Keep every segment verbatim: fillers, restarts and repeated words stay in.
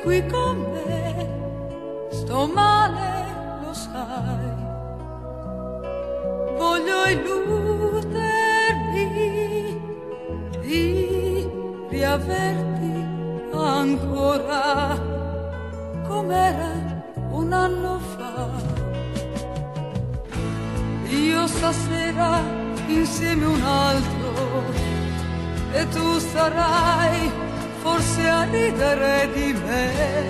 qui con me, sto male, lo sai. Voglio illudermi di riaverti ancora com'era un anno fa. Io stasera insieme a un altro e tu sarai forse a ridere di me,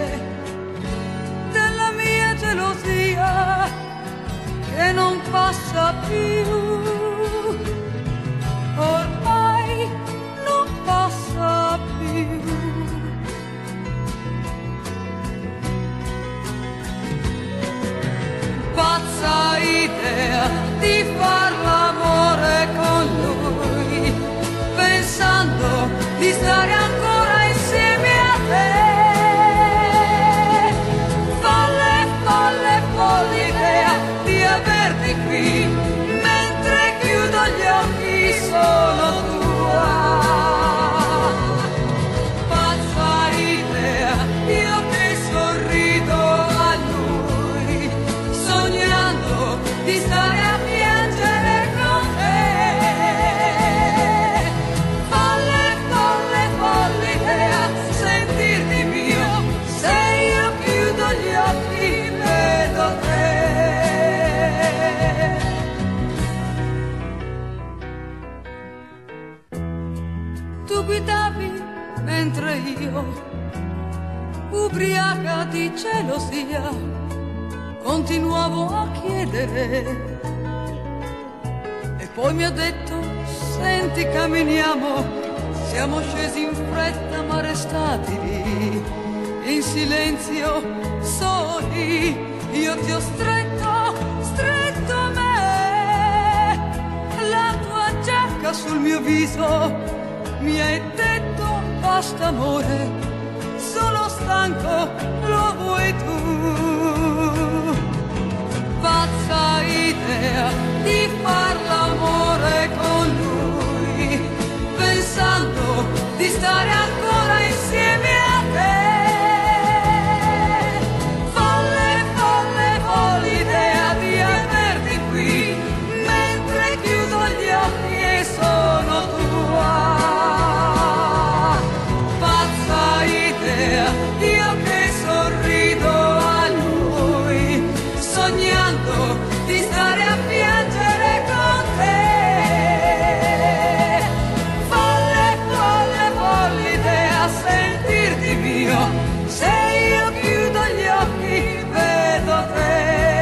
della mia gelosia che non passa più, ormai non passa più. Pazza idea di far l'amore con lui, pensando di stare ancora insieme a te. Folle, folle, folle idea di averti qui, mentre chiudo gli occhi sono tua. Pazza idea, io che sorrido a lui, sognando di stare a piangere con te. Folle, folle, folle idea, sentirti mio, se io chiudo gli occhi vedo te. Tu guidavi mentre io, ubriaca di gelosia, continuavo a chiedere. E poi mi ha detto, senti camminiamo, siamo scesi in fretta ma restati lì, in silenzio, soli, io ti ho stretto, stretto a me, la tua giacca sul mio viso, mi hai detto basta amore, sono stanco, lo vuoi tu. Pazza idea di far l'amore con lui, pensando di stare ancora insieme a te. Folle, folle, folle idea di averti qui, mentre chiudo gli occhi e sono tua. Pazza idea, io che sorrido a lui, sognando di stare a piangere con te. Folle, folle, folle idea, sentirti mio, se io chiudo gli occhi vedo te.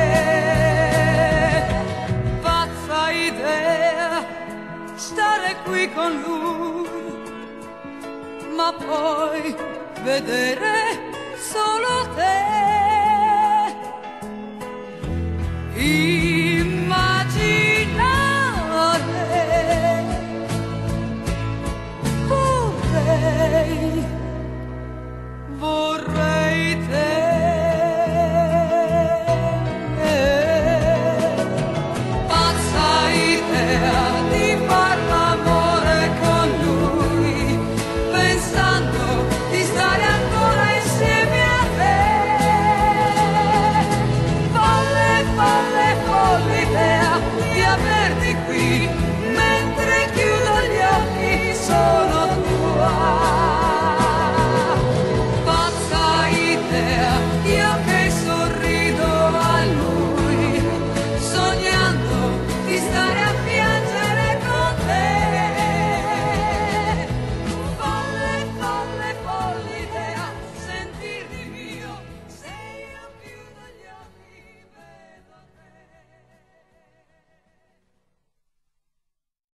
Pazza idea, stare qui con lui, ma poi vedere solo te. Immaginare vorrei, vorrei te. Pazza idea di far l'amore con lui, pensando di stare ancora insieme a te. Folle, folle, folle idea di averti qui,